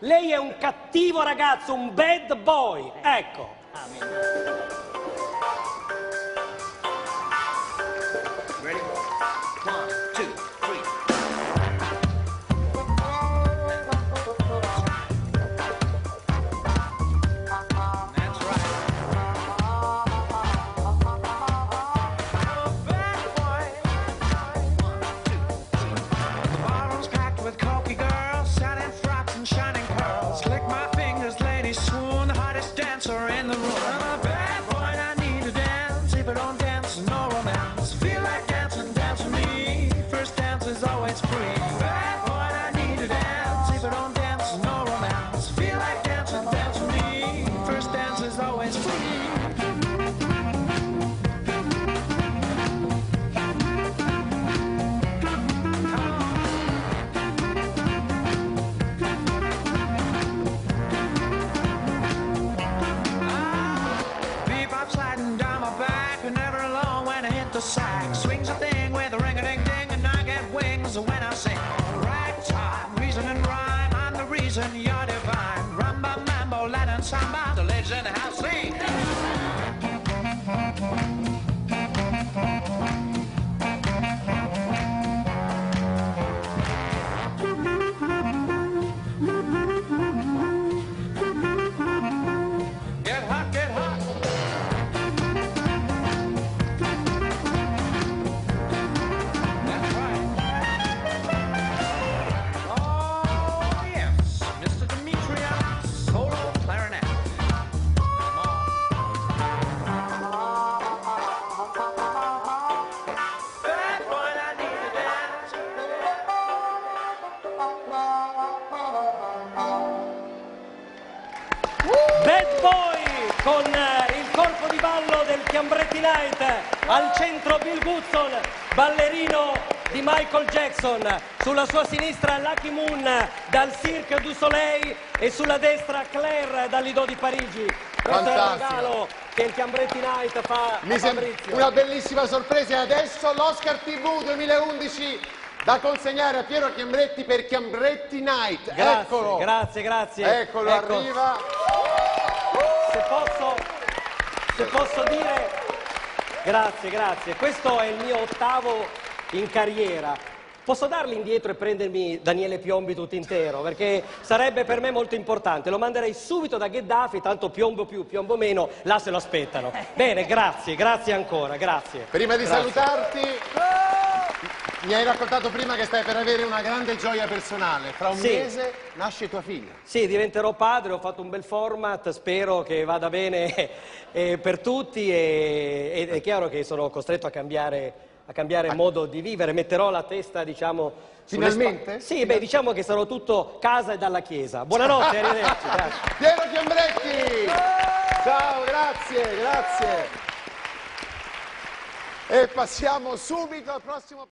Lei è un cattivo ragazzo, un bad boy. Ecco. Ready? 1, 2, 3. That's right. Bad boy. 1, 2, 3. The ballroom's packed with cocky girls, satin frocks and shining pearls. Lick my fingers, ladies swoon, the hottest dancer in the room. I'm a bad boy, and I need to dance. If I don't dance, no romance. Feel like dancing, dance with me. First dance is always free. Bad boy, and I need to dance. If I don't dance, no romance. Feel like dancing, dance with me. First dance is always free. Bebop sliding down my back, and never alone when I hit the sack. Swings a thing with a ring-a-ding-ding, and I get wings when I sing. Ragtime, reason and rhyme, I'm the reason you're divine. Rumba, mambo, Latin samba, the ladies in the house sing. Get hot, get hot. That's right. Oh, yes, Mr. Demetrius, solo clarinet. Come on. Bad boy, I need to dance. Bad Boy con il corpo di ballo del Chiambretti Night, al centro Bill Goodson, ballerino di Michael Jackson, sulla sua sinistra Lucky Moon dal Cirque du Soleil e sulla destra Claire dal Lido di Parigi. Questo è il regalo che il Chiambretti Night fa a Fabrizio. Una bellissima sorpresa. E adesso l'Oscar TV 2011 da consegnare a Piero Chiambretti per Chiambretti Night. Grazie, Eccolo. grazie. Eccolo, Ecco, arriva. se posso dire, grazie, questo è il mio ottavo in carriera. Posso darli indietro e prendermi Daniele Piombi tutto intero? Perché sarebbe per me molto importante. Lo manderei subito da Gheddafi, tanto piombo più, piombo meno, là se lo aspettano. Bene, grazie ancora, grazie. Prima di Grazie. salutarti, mi hai raccontato prima che stai per avere una grande gioia personale. Fra un Sì. mese nasce tua figlia. Sì, diventerò padre, ho fatto un bel format, spero che vada bene per tutti ed è chiaro che sono costretto a cambiare modo di vivere, metterò la testa, diciamo... Finalmente? Sì, beh, diciamo che sarò tutto casa e dalla chiesa. Buonanotte, arrivederci. Grazie. Piero Chiambretti! Ciao, grazie. E passiamo subito al prossimo...